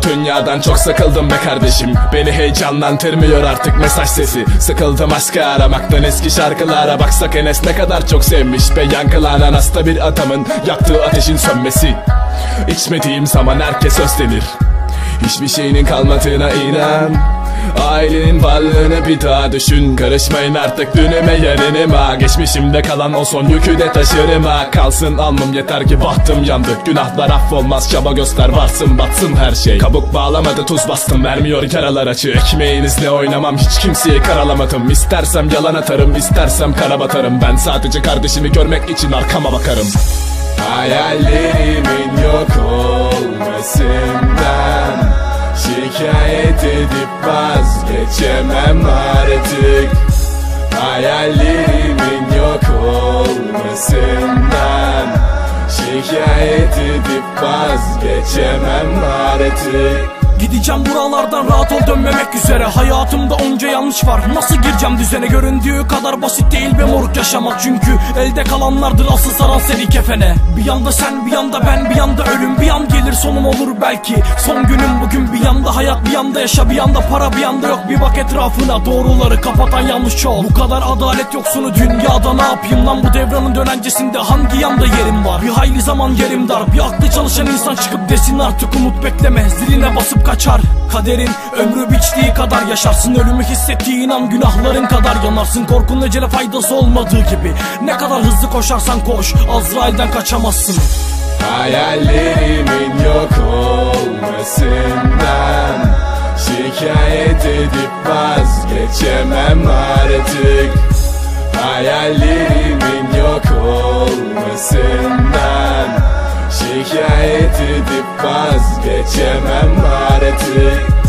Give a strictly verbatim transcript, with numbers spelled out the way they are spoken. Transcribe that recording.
dünyadan çok sıkıldım be kardeşim. Beni heyecanlandırmıyor artık mesaj sesi. Sıkıldım aşkı aramaktan, eski şarkılara baksak Enes ne kadar çok sevmiş be. Yankılanan hasta bir adamın yaktığı ateşin sönmesi. İçmediğim zaman herkes özlenir. Hiçbir şeyinin kalmadığına inan. Ailenin varlığını bir daha düşün. Karışmayın artık dünüme yarınıma. Geçmişimde kalan o son yükü de taşırım ha. Kalsın alnım yeter ki bahtım yandı. Günahlar affolmaz, çaba göster varsın batsın her şey. Kabuk bağlamadı tuz bastım, vermiyor yaralar acı. Ekmeğinizle oynamam, hiç kimseyi karalamadım. İstersem yalan atarım, istersem kara batarım. Ben sadece kardeşimi görmek için arkama bakarım. Hayallerimin yok olmasından şikayet edip vazgeçemem artık. Hayallerimin yok olmasından şikayet edip vazgeçemem artık. Gideceğim buralardan, rahat ol dönmemek üzere. Hayatımda onca yanlış var, nasıl gireceğim düzene? Göründüğü kadar basit değil be moruk yaşamak. Çünkü elde kalanlardır asıl saran seni kefene. Bir yanda sen, bir yanda ben, bir yanda ölüm. Bir an gelir sonum olur belki, son günüm bugün. Bir yanda hayat, bir yanda yaşa, bir yanda para, bir yanda yok. Bir bak etrafına, doğruları kapatan yanlış çok. Bu kadar adalet yoksunu dünyada ne yapayım lan? Bu devranın dönencesinde hangi yanda yerim var? Bir hayli zaman yerim dar, bir aklı çalışan insan çıkıp desin artık umut bekleme. Ziline basıp kaçar. Kaderin ömrü biçtiği kadar yaşarsın. Ölümü hissettiğin an günahların kadar yanarsın. Korkunun ecele faydası olmadığı gibi. Ne kadar hızlı koşarsan koş, Azrail'den kaçamazsın. Hayallerimin yok olmasından şikayet edip vazgeçemem artık. Hayallerimin yok olmasından şikayet edip vazgeçemem artık.